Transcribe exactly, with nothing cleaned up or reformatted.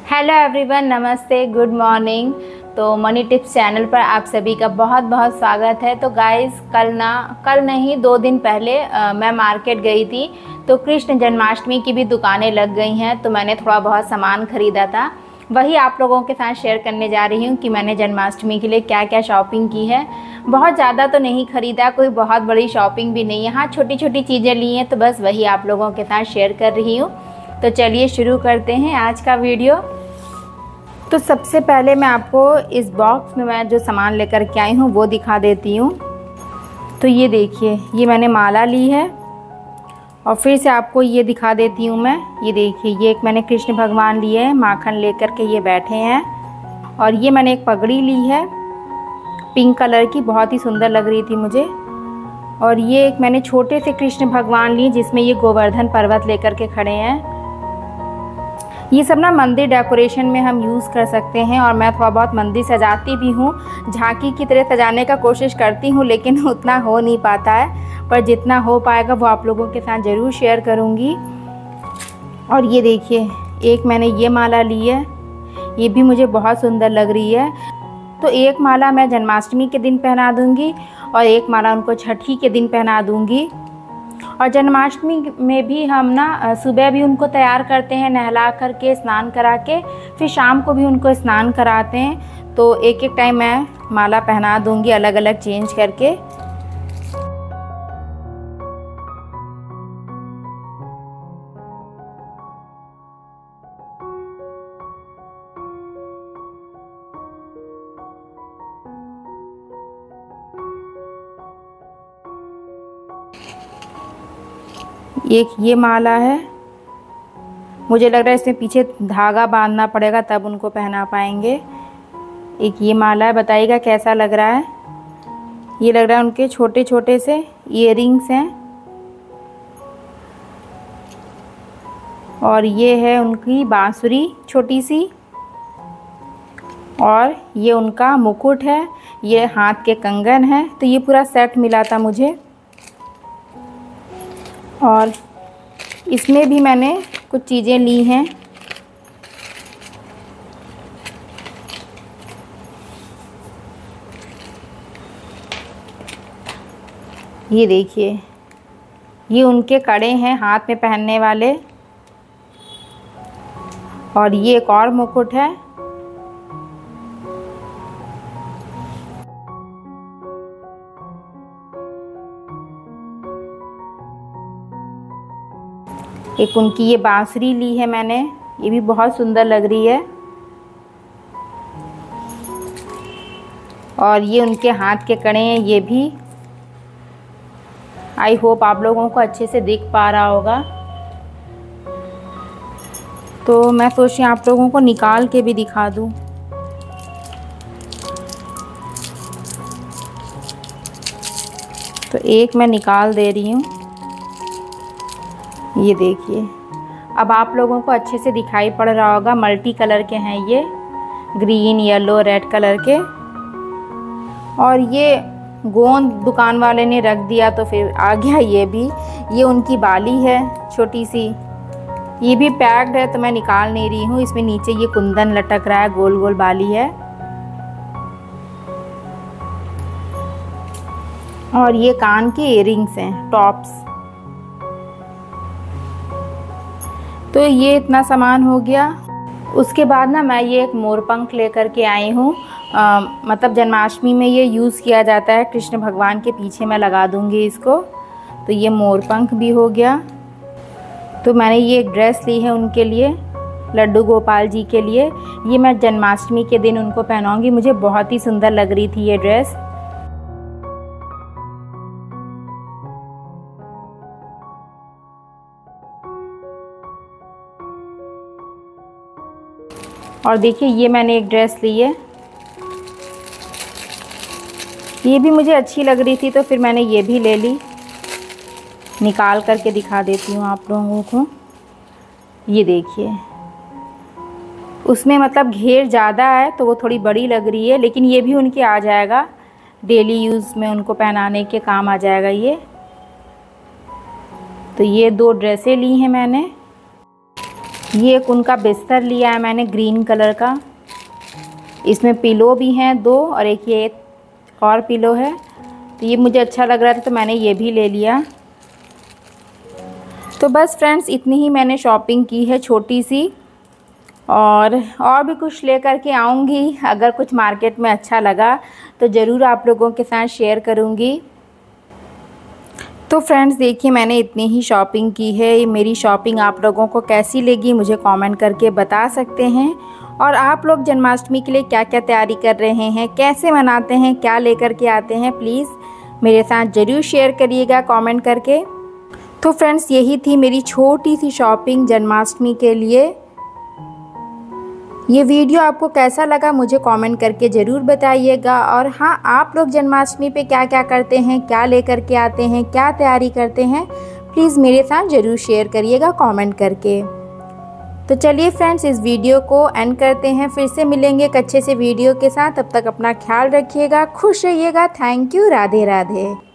Hello everyone, नमस्ते, good morning. तो money tips channel पर आप सभी का बहुत बहुत स्वागत है। तो गाइस, कल ना कल नहीं दो दिन पहले आ, मैं मार्केट गई थी तो कृष्ण जन्माष्टमी की भी दुकानें लग गई हैं। तो मैंने थोड़ा बहुत सामान ख़रीदा था, वही आप लोगों के साथ शेयर करने जा रही हूँ कि मैंने जन्माष्टमी के लिए क्या क्या शॉपिंग की है। बहुत ज़्यादा तो नहीं ख़रीदा, कोई बहुत बड़ी शॉपिंग भी नहीं है, हाँ छोटी छोटी चीज़ें ली हैं, तो बस वही आप लोगों के साथ शेयर कर रही हूँ। तो चलिए शुरू करते हैं आज का वीडियो। तो सबसे पहले मैं आपको इस बॉक्स में मैं जो सामान लेकर के आई हूँ वो दिखा देती हूँ। तो ये देखिए, ये मैंने माला ली है और फिर से आपको ये दिखा देती हूँ मैं। ये देखिए, ये एक मैंने कृष्ण भगवान लिए हैं, माखन लेकर के ये बैठे हैं। और ये मैंने एक पगड़ी ली है पिंक कलर की, बहुत ही सुंदर लग रही थी मुझे। और ये एक मैंने छोटे से कृष्ण भगवान लिए जिसमें ये गोवर्धन पर्वत लेकर के खड़े हैं। ये सब ना मंदिर डेकोरेशन में हम यूज़ कर सकते हैं और मैं थोड़ा बहुत मंदिर सजाती भी हूँ, झांकी की तरह सजाने का कोशिश करती हूँ, लेकिन उतना हो नहीं पाता है, पर जितना हो पाएगा वो आप लोगों के साथ ज़रूर शेयर करूँगी। और ये देखिए, एक मैंने ये माला ली है, ये भी मुझे बहुत सुंदर लग रही है। तो एक माला मैं जन्माष्टमी के दिन पहना दूँगी और एक माला उनको छठी के दिन पहना दूँगी। और जन्माष्टमी में भी हम ना सुबह भी उनको तैयार करते हैं, नहला करके स्नान करा के, फिर शाम को भी उनको स्नान कराते हैं। तो एक एक टाइम मैं माला पहना दूंगी, अलग अलग चेंज करके। एक ये माला है, मुझे लग रहा है इसमें पीछे धागा बांधना पड़ेगा तब उनको पहना पाएंगे। एक ये माला है, बताइएगा कैसा लग रहा है। ये लग रहा है उनके छोटे छोटे से इयररिंग्स हैं। और ये है उनकी बांसुरी छोटी सी, और ये उनका मुकुट है, ये हाथ के कंगन है। तो ये पूरा सेट मिला था मुझे। और इसमें भी मैंने कुछ चीज़ें ली हैं। ये देखिए, ये उनके कड़े हैं हाथ में पहनने वाले। और ये एक और मुकुट है। एक उनकी ये बांसुरी ली है मैंने, ये भी बहुत सुंदर लग रही है। और ये उनके हाथ के कड़े हैं, ये भी आई होप आप लोगों को अच्छे से दिख पा रहा होगा। तो मैं सोच रही हूँ आप लोगों को निकाल के भी दिखा दूँ। तो एक मैं निकाल दे रही हूँ, ये देखिए। अब आप लोगों को अच्छे से दिखाई पड़ रहा होगा, मल्टी कलर के हैं ये, ग्रीन येलो रेड कलर के। और ये गोंद दुकान वाले ने रख दिया तो फिर आ गया ये भी। ये उनकी बाली है छोटी सी, ये भी पैक्ड है तो मैं निकाल नहीं रही हूँ। इसमें नीचे ये कुंदन लटक रहा है, गोल गोल बाली है। और ये कान के इयररिंग्स हैं, टॉप्स। तो ये इतना सामान हो गया। उसके बाद ना मैं ये एक मोरपंख लेकर के आई हूँ। मतलब जन्माष्टमी में ये यूज़ किया जाता है, कृष्ण भगवान के पीछे मैं लगा दूँगी इसको। तो ये मोरपंख भी हो गया। तो मैंने ये एक ड्रेस ली है उनके लिए, लड्डू गोपाल जी के लिए। ये मैं जन्माष्टमी के दिन उनको पहनाऊँगी, मुझे बहुत ही सुंदर लग रही थी ये ड्रेस। और देखिए, ये मैंने एक ड्रेस ली है, ये भी मुझे अच्छी लग रही थी तो फिर मैंने ये भी ले ली। निकाल करके दिखा देती हूँ आप लोगों को। ये देखिए, उसमें मतलब घेर ज़्यादा है तो वो थोड़ी बड़ी लग रही है, लेकिन ये भी उनके आ जाएगा, डेली यूज़ में उनको पहनाने के काम आ जाएगा ये। तो ये दो ड्रेसें ली हैं मैंने। ये एक उनका बिस्तर लिया है मैंने ग्रीन कलर का। इसमें पिलो भी हैं दो और एक ये एक और पिलो है। तो ये मुझे अच्छा लग रहा था तो मैंने ये भी ले लिया। तो बस फ्रेंड्स इतनी ही मैंने शॉपिंग की है छोटी सी, और और भी कुछ लेकर के आऊँगी। अगर कुछ मार्केट में अच्छा लगा तो ज़रूर आप लोगों के साथ शेयर करूँगी। तो फ्रेंड्स देखिए मैंने इतनी ही शॉपिंग की है। मेरी शॉपिंग आप लोगों को कैसी लगी मुझे कमेंट करके बता सकते हैं। और आप लोग जन्माष्टमी के लिए क्या क्या तैयारी कर रहे हैं, कैसे मनाते हैं, क्या लेकर के आते हैं, प्लीज़ मेरे साथ ज़रूर शेयर करिएगा कमेंट करके। तो फ्रेंड्स यही थी मेरी छोटी सी शॉपिंग जन्माष्टमी के लिए। ये वीडियो आपको कैसा लगा मुझे कमेंट करके ज़रूर बताइएगा। और हाँ, आप लोग जन्माष्टमी पे क्या क्या करते हैं, क्या लेकर के आते हैं, क्या तैयारी करते हैं, प्लीज़ मेरे साथ ज़रूर शेयर करिएगा कमेंट करके। तो चलिए फ्रेंड्स इस वीडियो को एंड करते हैं। फिर से मिलेंगे एक अच्छे से वीडियो के साथ। तब तक अपना ख्याल रखिएगा, खुश रहिएगा। Thank you. राधे राधे।